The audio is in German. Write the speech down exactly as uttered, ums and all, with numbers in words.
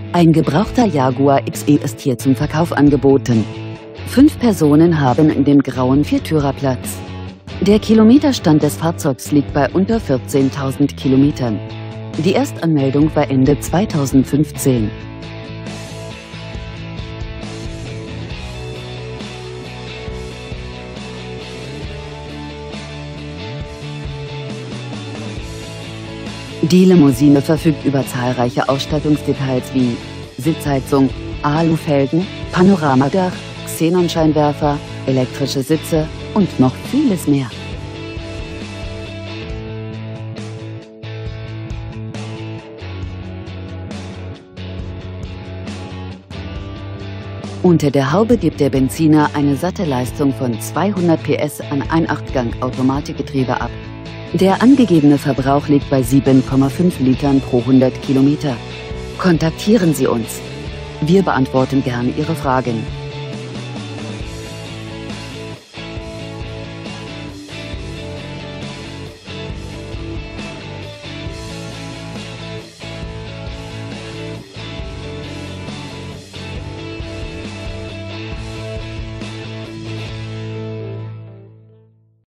Ein gebrauchter Jaguar X E ist hier zum Verkauf angeboten. Fünf Personen haben in dem grauen Viertürer Platz. Der Kilometerstand des Fahrzeugs liegt bei unter vierzehntausend Kilometern. Die Erstanmeldung war Ende zweitausendfünfzehn. Die Limousine verfügt über zahlreiche Ausstattungsdetails wie Sitzheizung, Alufelgen, Panoramadach, Xenonscheinwerfer, elektrische Sitze und noch vieles mehr. Unter der Haube gibt der Benziner eine satte Leistung von zweihundert P S an ein Achtgang-Automatikgetriebe ab. Der angegebene Verbrauch liegt bei sieben Komma fünf Litern pro hundert Kilometer. Kontaktieren Sie uns. Wir beantworten gerne Ihre Fragen.